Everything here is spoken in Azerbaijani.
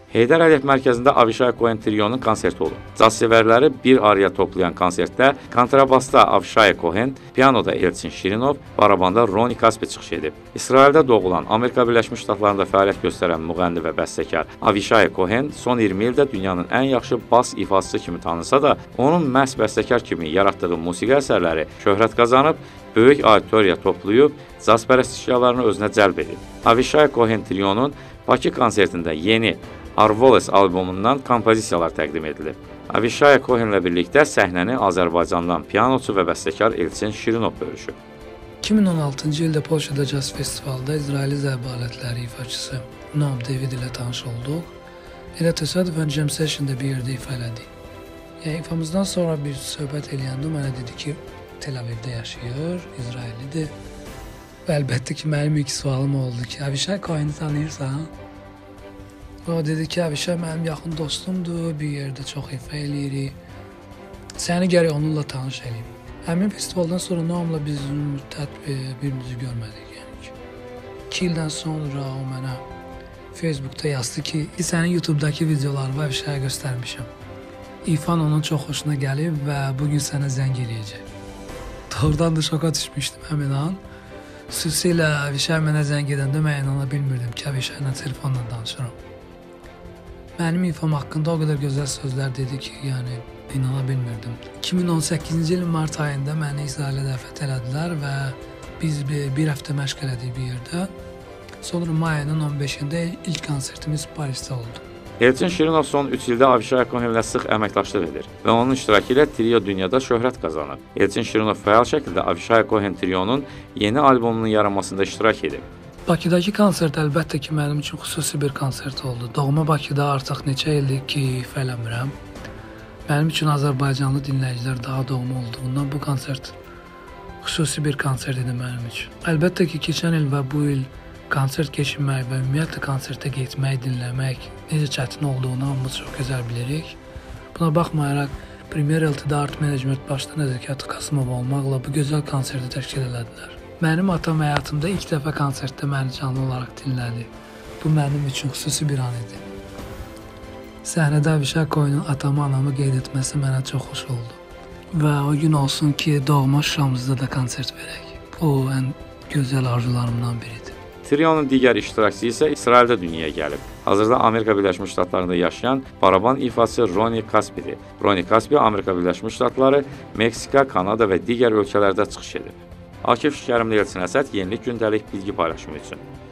Heydər Əliyev mərkəzində Avişay Cohen Trio'nun konserti olub. Caz sevərləri bir araya toplayan konsertdə kontrabasda Avişay Cohen, pianoda Elçin Şirinov, barabanda Roni Kaspi çıxış edib. İsraildə doğulan, Amerika Birləşmiş Ştatlarında fəaliyyət göstərən müğənni və bəstəkar Avişay Cohen son 20 ildə dünyanın ən yaxşı bas ifaçısı kimi tanınsa da, onun məhz bəstəkar kimi yaratdığı musiqi əsərləri şöhrət qazanıb, böyük auditoriya toplayıb, caz pərəstişkarlarını özünə cəlb edib. Avişay Cohen Trio'nun Bakı konsertində yeni Arvoles albomundan kompozisiyalar təqdim edilib. Avişay Cohen'lə birlikdə səhnəni Azərbaycandan pianoçu və bəstəkar Elçin Şirinov bölüşüb. 2016-cı ildə Polşada Caz Festivalda İsraili zərbə alətləri ifaçısı Noam David ilə tanış olduq. Elə təsadüfən Jam Session'da bir yerdə ifa elədik. Yəni ifamızdan sonra bir söhbət eləyəndə mənə dedi ki, Tel Avivdə yaşayır, İsraillidir. Və əlbəttə ki, mənim ilk sualım oldu ki, Avişay Cohen'i tanıyırsan? O dedi ki, Avişay mənim yaxın dostumdur, bir yerdə çox ifa eləyirik. Səni gərək onunla tanış eləyim. Həmin festivaldan sonra Noamla biz müddət bir-birimizi görmədik. Yəni 2 ildən sonra o mənə Facebookda yazdı ki, sənin YouTube'dakı videoları və Avişaya göstərmişəm. İfan onun çox xoşuna gəlib və bugün sənə zəng eləyəcək. Doğrudan da şoka düşmüşdüm həmin an. Xüsusilə Avişay mənə zəng edəndə mən inana bilmirdim ki, Avişayla telefonla danışıram. Mənim ifam haqqında o qədər gözəl sözlər dedi ki, yəni inana bilmirdim. 2018-ci ilin mart ayında məni İsrailə dəvət elədilər və biz bir həftə məşq elədik bir yerdə. Sonra may ayının 15-də ilk konsertimiz Parisdə oldu. Elçin Şirinov son 3 ildə Avişay Cohen'lə sıx əməkdaşlıq edir və onun iştirakı ilə trio dünyada şöhrət qazanıb. Elçin Şirinov fəal şəkildə Avişay Cohen Trio'nun yeni albomunun yaranmasında iştirak edib. Bakıdakı konsert əlbəttə ki, mənim üçün xüsusi bir konsert oldu. Doğma Bakıda artıq neçə ildir ki, ifa eləmirəm. Mənim üçün Azərbaycanlı dinləyicilər daha doğma olduğundan bu konsert xüsusi bir konsert idi mənim üçün. Əlbəttə ki, keçən il və bu il konsert keçirmək və ümumiyyətlə konsertə getmək, dinləmək necə çətin olduğunu hamımız çox gözəl bilirik. Buna baxmayaraq, Premier LTD Art Management başda Nəzəkət Qasımov olmaqla bu gözəl konserti təşkil elədilər. Mənim atam həyatımda ilk dəfə konsertdə məni canlı olaraq dinlədi. Bu mənim üçün xüsusi bir an idi. Səhnədə Avişay Cohen'in atamı, anamı qeyd etməsi mənə çox xoş oldu. Və o gün olsun ki, doğma Şuşamızda da konsert verək. Bu ən gözəl arzularımdan biridir. Trionun digər iştirakçısı isə İsraildə dünyaya gəlib. Hazırda Amerika Birləşmiş Ştatlarında yaşayan baraban ifaçısı Roni Kaspidir. Roni Kaspi Amerika Birləşmiş Ştatları, Meksika, Kanada və digər ölkələrdə çıxış edib. Akif Şəkərimli, Elçin Əsəd, Yenilik Gündəlik bilgi paylaşımı üçün.